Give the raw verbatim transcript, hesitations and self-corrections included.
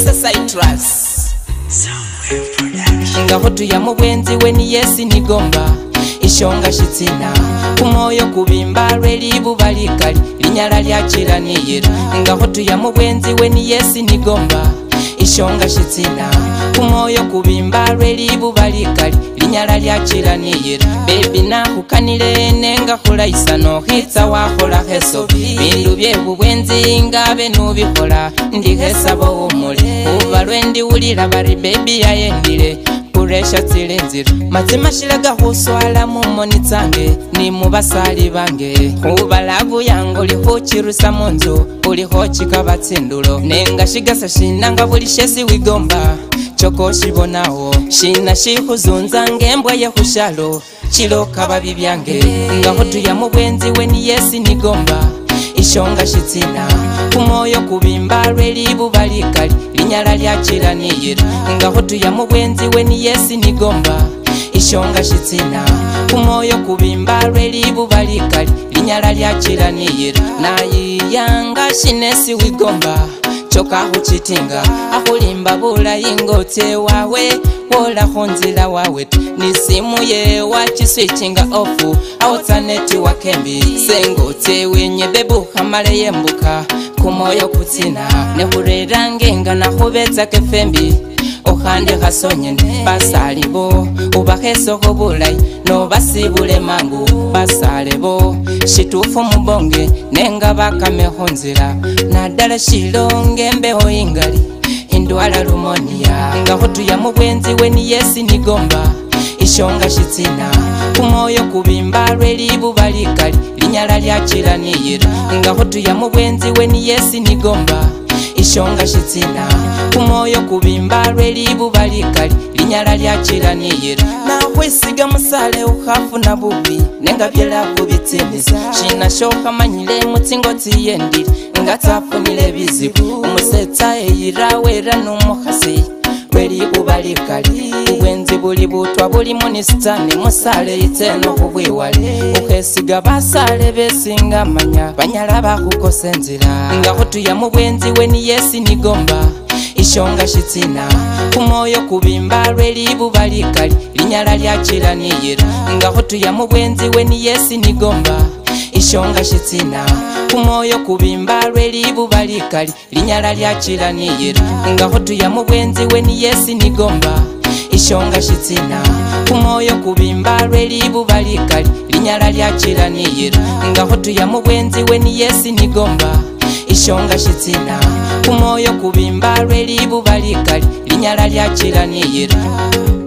Producer Citrus Ngahotu ya Mubwenzi weni yesi nigomba Ishonga shitina Kumoyo kubimba rweli bubalikali Linyala lyachira niyira Ngahotu ya Mubwenzi weni yesi nigomba Ishonga shitina Kumoyo kubimba rweli bubalikali Linyala lyachira niyira Baby na kukanile nenga hula isano Hitsa wa hula heso Bindu bye Mubwenzi ngabe nubikola Ndi hesabo umuli Uva lwendi ulira bari baby ya yendile Kuresha tilenzira Mazima shilaga huswala mumoni tsange Ni mubasali bange Ubalagu yangu lihuchirusa munzu Ulihochi kabatsindulo Nenga shigasa shinanga buli shesi wigomba Choko shibonaho Shina shihuzunza ngembwa ye hushalo Chilo kababi byange Ngahotu ya Mubwenzi weni yesi nigomba Ishonga shitina Kumoyo kubimba rweli bubalikali Linyala lyachira niyira Ngahotu ya Mubwenzi weni yesi nigomba Ishonga shitina Kumoyo kubimba rweli bubalikali Linyala lyachira niyira Nayiyanga shinesi wigomba Choka huchitinga Ahulimba bula ingote wawe Wola honzila wawe Nisimu ye wachi switchinga ofu Autaneti wakembi Sengote wenye bebu hamale yembuka Kumoyo kutina Nehurera ngenga na hubeta kefembi Ohande hasonyene Basalibo Ubaheso hobulai No basibule mangu Basalebo Shitufu mubonge Nenga baka mehonzira Nadala shilonge mbeho ingali Indwala rumonia Ngahotu ya Mubwenzi weni yesi nigomba Ishonga shitina Kumoyo kubimba rweli bubalikali Linyala lyachira niyira Ngahotu ya Mubwenzi weni yesi nigomba Ishonga shitina Kumoyo kubimba rweli bubalikali Linyala lyachira niyira Na wesiga musale uhafu na bubi Nenga byela kubitsinisa Shina shoka manyile mutingoti yendiri Ngatafu nile bizibu Umuseta eyira wera numuhasi Rweli bubalikali Ubwenzi buli butwa buli monistani Musale iteno kubwiwale Ukesiga basale besinga manya Banyala bakukosenzira Ngahotu ya Mubwenzi weni yesi nigomba Ishonga shitina Kumoyo kubimba rweli bubalikali Linyala lyachira niyira Ngahotu ya Mubwenzi weni yesi nigomba Ishonga shitina Kumoyo kubimba rweli bubalikali Linyala lyachira niyira Ngahotu ya Mubwenzi weni yesi nigomba Ishonga shitina Kumoyo kubimba rweli bubalikali Linyala lyachira niyira Ngahotu ya Mubwenzi weni yesi nigomba Ishonga shitina Kumoyo kubimba rweli bubalikali Linyala lyachira niyira